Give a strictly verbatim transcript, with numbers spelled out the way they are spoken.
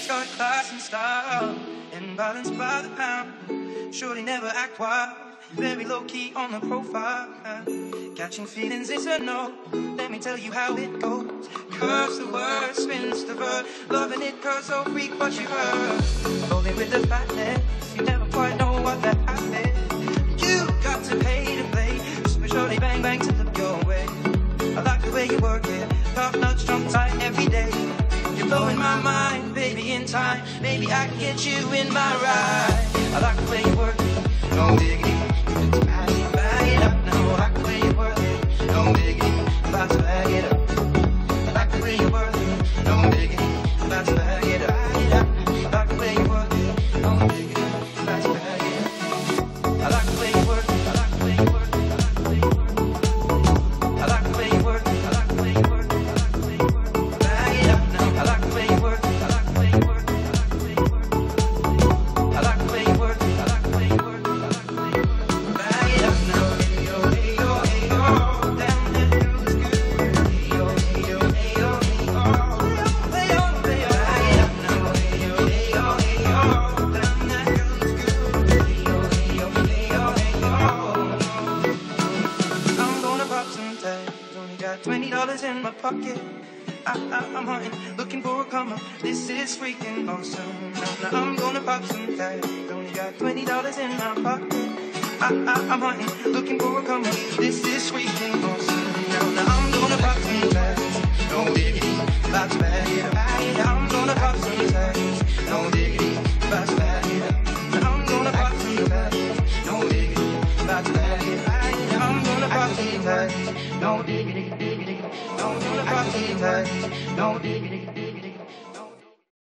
got class and style, and balance by the pound. Surely never act wild, very low key on the profile. Catching feelings is a no, let me tell you how it goes. Curves the word, spins the verb, loving it cause so freak what you heard. Rolling with the fatness, you never quite know what that happened. You got to pay to play, super shorty bang bang to look your way. I like the way you work it, tough nuts, strong tight every day. You're blowing my mind, baby, in time, maybe I can get you in my ride. I like the way you work it, no diggity, it's bag it, bag it up now. I like the way you work it, no diggity, about to bag it up. I like the way you work it, no diggity, about to bag it up. I like the way you work it, no diggity, about to bag it up. I like the way you work it, I like the way you work it, I like the way you work it, I like the way you work it, I like the way you work it, bag it up now. I like the way you work it, I like the way you work it, I like the way you work it, I like the way you work it, I like the way you work it, I like the way you work it, bag it up now. Hey yo, hey yo, hey yo, damn that feels good. Hey yo, hey yo, hey yo, hey yo, hey yo, hey yo, bag it up now. Hey yo, hey yo, hey yo, damn that feels good. Hey yo, hey yo, hey yo, hey yo. I'm gonna pop some tags, only got twenty dollars in my pocket. I, I, I'm hunting, looking for a come up. This is freaking awesome. Now, now I'm gonna pop some tags, only got twenty dollars in my pocket. I, I, I'm hunting, looking for a come up. This is freaking awesome. Now, now I'm gonna pop some tags, no diggity, about to bag it up.